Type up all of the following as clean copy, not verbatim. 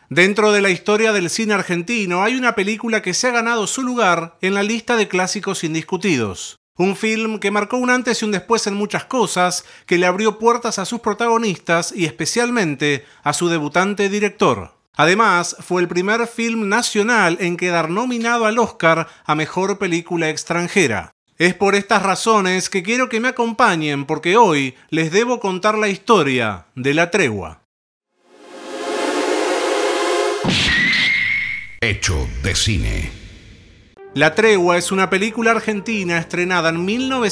Dentro de la historia del cine argentino hay una película que se ha ganado su lugar en la lista de clásicos indiscutidos. Un film que marcó un antes y un después en muchas cosas, que le abrió puertas a sus protagonistas y especialmente a su debutante director. Además, fue el primer film nacional en quedar nominado al Oscar a Mejor Película Extranjera. Es por estas razones que quiero que me acompañen porque hoy les debo contar la historia de La Tregua. Hecho de cine. La Tregua es una película argentina estrenada en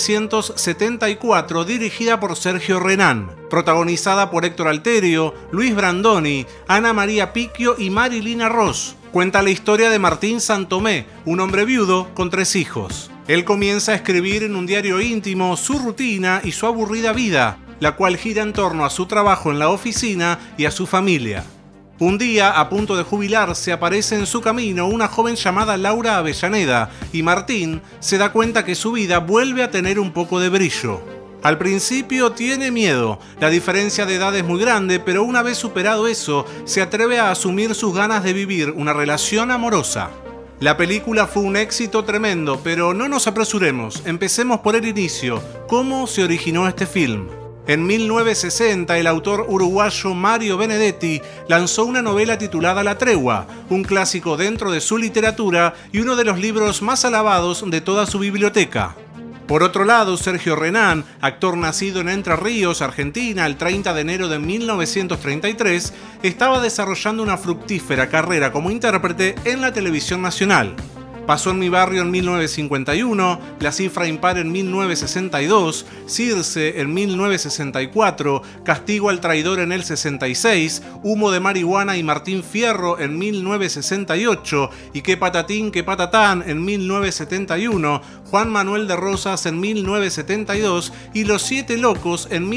1974 dirigida por Sergio Renán, protagonizada por Héctor Alterio, Luis Brandoni, Ana María Picchio y Marilina Ross. Cuenta la historia de Martín Santomé, un hombre viudo con 3 hijos. Él comienza a escribir en un diario íntimo su rutina y su aburrida vida, la cual gira en torno a su trabajo en la oficina y a su familia. Un día, a punto de jubilarse, aparece en su camino una joven llamada Laura Avellaneda y Martín se da cuenta que su vida vuelve a tener un poco de brillo. Al principio tiene miedo, la diferencia de edad es muy grande, pero una vez superado eso, se atreve a asumir sus ganas de vivir una relación amorosa. La película fue un éxito tremendo, pero no nos apresuremos, empecemos por el inicio. ¿Cómo se originó este film? En 1960, el autor uruguayo Mario Benedetti lanzó una novela titulada La Tregua, un clásico dentro de su literatura y uno de los libros más alabados de toda su biblioteca. Por otro lado, Sergio Renán, actor nacido en Entre Ríos, Argentina, el 30 de enero de 1933, estaba desarrollando una fructífera carrera como intérprete en la televisión nacional. Pasó en mi barrio en 1951, La cifra impar en 1962, Circe en 1964, Castigo al traidor en el 66, Humo de marihuana y Martín Fierro en 1968 y Qué patatín, qué patatán en 1971, Juan Manuel de Rosas en 1972 y Los Siete Locos en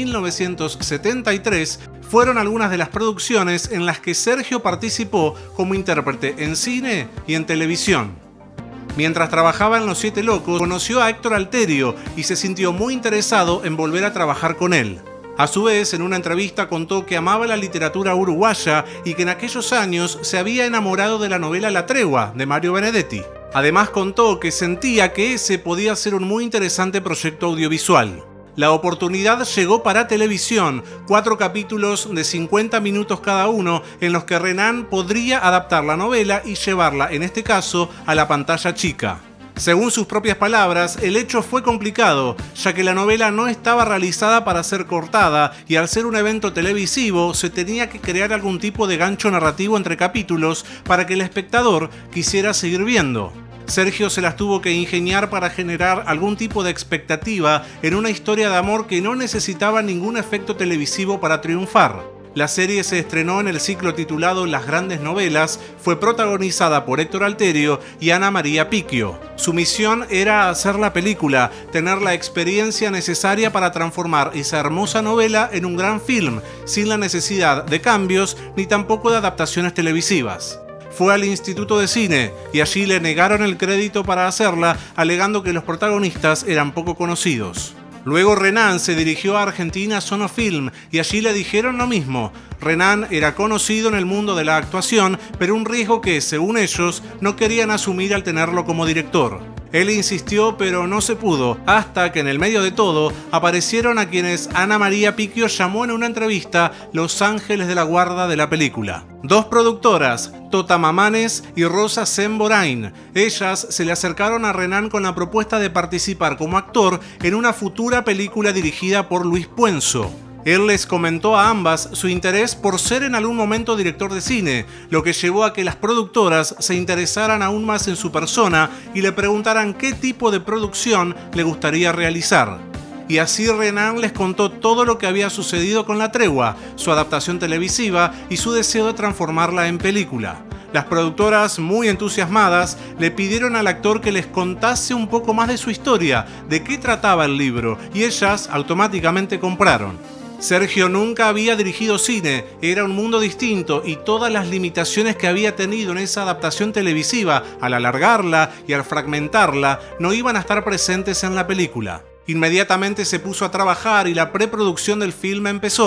1973 fueron algunas de las producciones en las que Sergio participó como intérprete en cine y en televisión. Mientras trabajaba en Los Siete Locos, conoció a Héctor Alterio y se sintió muy interesado en volver a trabajar con él. A su vez, en una entrevista contó que amaba la literatura uruguaya y que en aquellos años se había enamorado de la novela La Tregua, de Mario Benedetti. Además contó que sentía que ese podía ser un muy interesante proyecto audiovisual. La oportunidad llegó para televisión, 4 capítulos de 50 minutos cada uno, en los que Renán podría adaptar la novela y llevarla, en este caso, a la pantalla chica. Según sus propias palabras, el hecho fue complicado, ya que la novela no estaba realizada para ser cortada y al ser un evento televisivo se tenía que crear algún tipo de gancho narrativo entre capítulos para que el espectador quisiera seguir viendo. Sergio se las tuvo que ingeniar para generar algún tipo de expectativa en una historia de amor que no necesitaba ningún efecto televisivo para triunfar. La serie se estrenó en el ciclo titulado Las Grandes Novelas, fue protagonizada por Héctor Alterio y Ana María Picchio. Su misión era hacer la película, tener la experiencia necesaria para transformar esa hermosa novela en un gran film, sin la necesidad de cambios ni tampoco de adaptaciones televisivas. Fue al Instituto de Cine y allí le negaron el crédito para hacerla, alegando que los protagonistas eran poco conocidos. Luego Renán se dirigió a Argentina Sonofilm y allí le dijeron lo mismo. Renán era conocido en el mundo de la actuación, pero un riesgo que, según ellos, no querían asumir al tenerlo como director. Él insistió, pero no se pudo, hasta que en el medio de todo aparecieron a quienes Ana María Picchio llamó en una entrevista los ángeles de la guarda de la película. 2 productoras, Tota Mamanes y Rosa Semborain. Ellas se le acercaron a Renán con la propuesta de participar como actor en una futura película dirigida por Luis Puenzo. Él les comentó a ambas su interés por ser en algún momento director de cine, lo que llevó a que las productoras se interesaran aún más en su persona y le preguntaran qué tipo de producción le gustaría realizar. Y así Renán les contó todo lo que había sucedido con La Tregua, su adaptación televisiva y su deseo de transformarla en película. Las productoras, muy entusiasmadas, le pidieron al actor que les contase un poco más de su historia, de qué trataba el libro, y ellas automáticamente compraron. Sergio nunca había dirigido cine, era un mundo distinto y todas las limitaciones que había tenido en esa adaptación televisiva, al alargarla y al fragmentarla, no iban a estar presentes en la película. Inmediatamente se puso a trabajar y la preproducción del film empezó.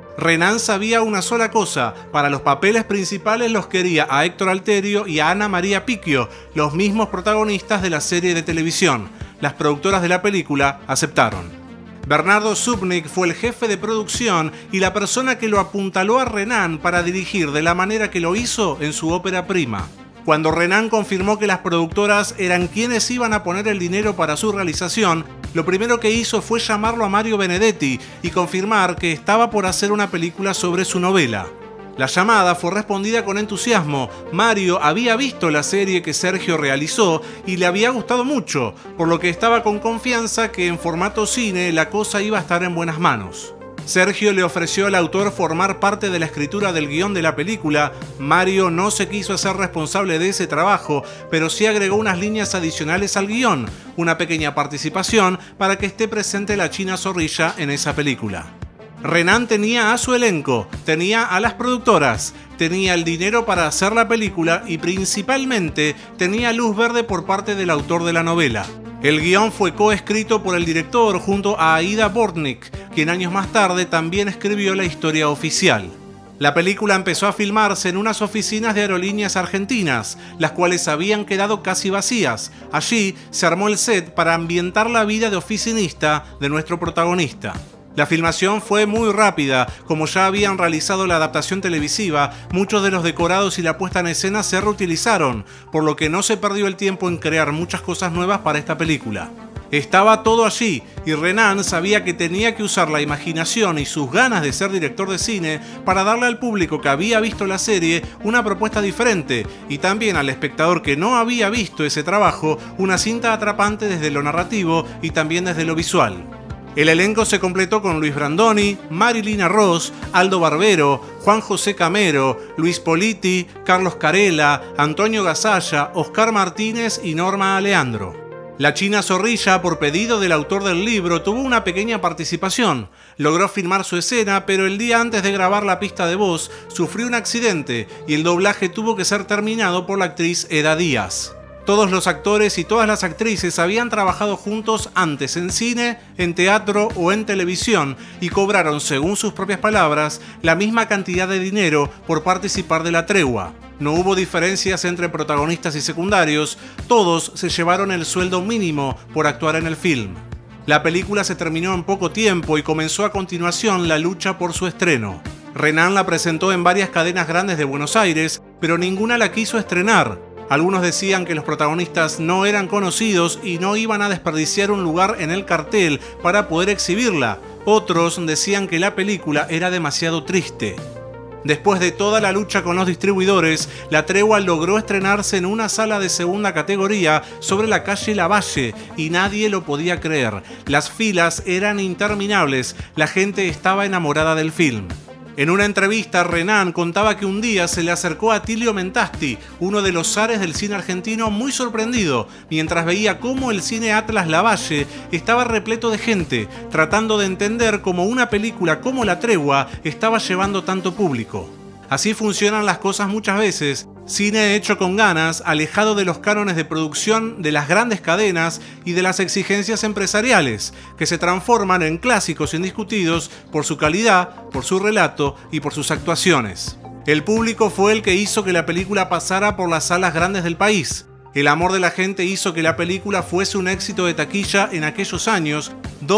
Renan sabía una sola cosa: para los papeles principales los quería a Héctor Alterio y a Ana María Picchio, los mismos protagonistas de la serie de televisión. Las productoras de la película aceptaron. Bernardo Zubnik fue el jefe de producción y la persona que lo apuntaló a Renan para dirigir de la manera que lo hizo en su ópera prima. Cuando Renan confirmó que las productoras eran quienes iban a poner el dinero para su realización, lo primero que hizo fue llamarlo a Mario Benedetti y confirmar que estaba por hacer una película sobre su novela. La llamada fue respondida con entusiasmo. Mario había visto la serie que Sergio realizó y le había gustado mucho, por lo que estaba con confianza que en formato cine la cosa iba a estar en buenas manos. Sergio le ofreció al autor formar parte de la escritura del guión de la película. Mario no se quiso hacer responsable de ese trabajo, pero sí agregó unas líneas adicionales al guión, una pequeña participación para que esté presente la China Zorrilla en esa película. Renan tenía a su elenco, tenía a las productoras, tenía el dinero para hacer la película y principalmente tenía luz verde por parte del autor de la novela. El guión fue coescrito por el director junto a Aida Bortnik, quien años más tarde también escribió la historia oficial. La película empezó a filmarse en unas oficinas de aerolíneas argentinas, las cuales habían quedado casi vacías. Allí se armó el set para ambientar la vida de oficinista de nuestro protagonista. La filmación fue muy rápida. Como ya habían realizado la adaptación televisiva, muchos de los decorados y la puesta en escena se reutilizaron, por lo que no se perdió el tiempo en crear muchas cosas nuevas para esta película. Estaba todo allí y Renan sabía que tenía que usar la imaginación y sus ganas de ser director de cine para darle al público que había visto la serie una propuesta diferente y también al espectador que no había visto ese trabajo una cinta atrapante desde lo narrativo y también desde lo visual. El elenco se completó con Luis Brandoni, Marilina Ross, Aldo Barbero, Juan José Camero, Luis Politi, Carlos Carella, Antonio Gasalla, Oscar Martínez y Norma Aleandro. La China Zorrilla, por pedido del autor del libro, tuvo una pequeña participación. Logró filmar su escena, pero el día antes de grabar la pista de voz, sufrió un accidente y el doblaje tuvo que ser terminado por la actriz Eda Díaz. Todos los actores y todas las actrices habían trabajado juntos antes en cine, en teatro o en televisión y cobraron, según sus propias palabras, la misma cantidad de dinero por participar de la tregua. No hubo diferencias entre protagonistas y secundarios, todos se llevaron el sueldo mínimo por actuar en el film. La película se terminó en poco tiempo y comenzó a continuación la lucha por su estreno. Renan la presentó en varias cadenas grandes de Buenos Aires, pero ninguna la quiso estrenar. Algunos decían que los protagonistas no eran conocidos y no iban a desperdiciar un lugar en el cartel para poder exhibirla. Otros decían que la película era demasiado triste. Después de toda la lucha con los distribuidores, La Tregua logró estrenarse en una sala de segunda categoría sobre la calle Lavalle y nadie lo podía creer. Las filas eran interminables, la gente estaba enamorada del film. En una entrevista, Renan contaba que un día se le acercó a Tilio Mentasti, uno de los zares del cine argentino, muy sorprendido, mientras veía cómo el cine Atlas Lavalle estaba repleto de gente, tratando de entender cómo una película como La Tregua estaba llevando tanto público. Así funcionan las cosas muchas veces. Cine hecho con ganas, alejado de los cánones de producción de las grandes cadenas y de las exigencias empresariales, que se transforman en clásicos indiscutidos por su calidad, por su relato y por sus actuaciones. El público fue el que hizo que la película pasara por las salas grandes del país. El amor de la gente hizo que la película fuese un éxito de taquilla en aquellos años.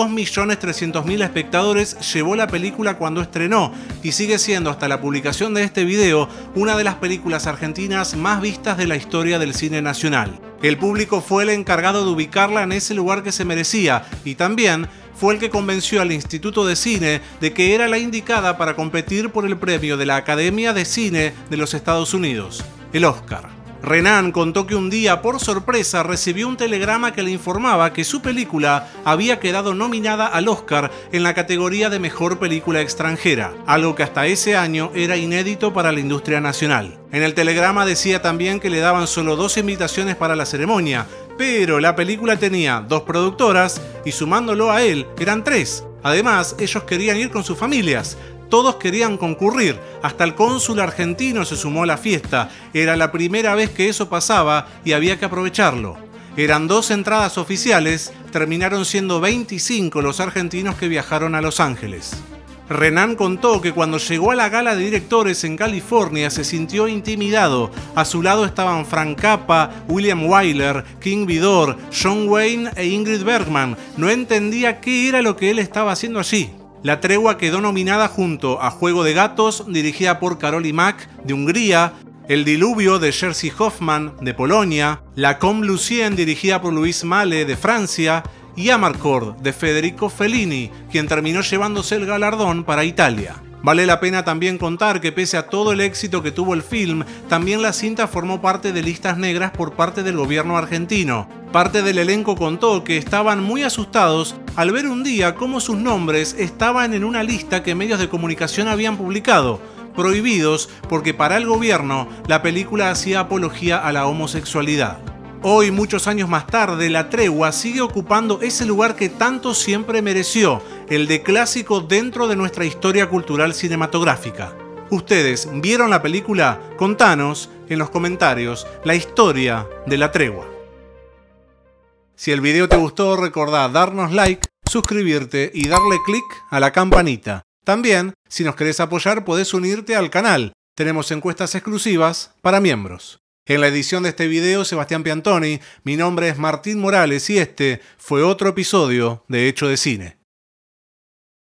2.300.000 espectadores llevó la película cuando estrenó y sigue siendo hasta la publicación de este video una de las películas argentinas más vistas de la historia del cine nacional. El público fue el encargado de ubicarla en ese lugar que se merecía y también fue el que convenció al Instituto de Cine de que era la indicada para competir por el premio de la Academia de Cine de los Estados Unidos, el Oscar. Renan contó que un día, por sorpresa, recibió un telegrama que le informaba que su película había quedado nominada al Oscar en la categoría de Mejor Película Extranjera, algo que hasta ese año era inédito para la industria nacional. En el telegrama decía también que le daban solo 2 invitaciones para la ceremonia, pero la película tenía 2 productoras y sumándolo a él eran 3. Además, ellos querían ir con sus familias. Todos querían concurrir, hasta el cónsul argentino se sumó a la fiesta. Era la primera vez que eso pasaba y había que aprovecharlo. Eran 2 entradas oficiales, terminaron siendo 25 los argentinos que viajaron a Los Ángeles. Renan contó que cuando llegó a la gala de directores en California se sintió intimidado. A su lado estaban Frank Capra, William Wyler, King Vidor, John Wayne e Ingrid Bergman. No entendía qué era lo que él estaba haciendo allí. La Tregua quedó nominada junto a Juego de Gatos, dirigida por Karoli Mak, de Hungría, El Diluvio, de Jerzy Hoffman, de Polonia, La Comme Lucien, dirigida por Louis Malle, de Francia, y Amarcord, de Federico Fellini, quien terminó llevándose el galardón para Italia. Vale la pena también contar que pese a todo el éxito que tuvo el film, también la cinta formó parte de listas negras por parte del gobierno argentino. Parte del elenco contó que estaban muy asustados al ver un día cómo sus nombres estaban en una lista que medios de comunicación habían publicado, prohibidos porque para el gobierno la película hacía apología a la homosexualidad. Hoy, muchos años más tarde, La Tregua sigue ocupando ese lugar que tanto siempre mereció, el de clásico dentro de nuestra historia cultural cinematográfica. ¿Ustedes vieron la película? Contanos en los comentarios la historia de La Tregua. Si el video te gustó, recordá darnos like, suscribirte y darle click a la campanita. También, si nos querés apoyar, podés unirte al canal. Tenemos encuestas exclusivas para miembros. En la edición de este video, Sebastián Piantoni, mi nombre es Martín Morales y este fue otro episodio de Hecho de Cine.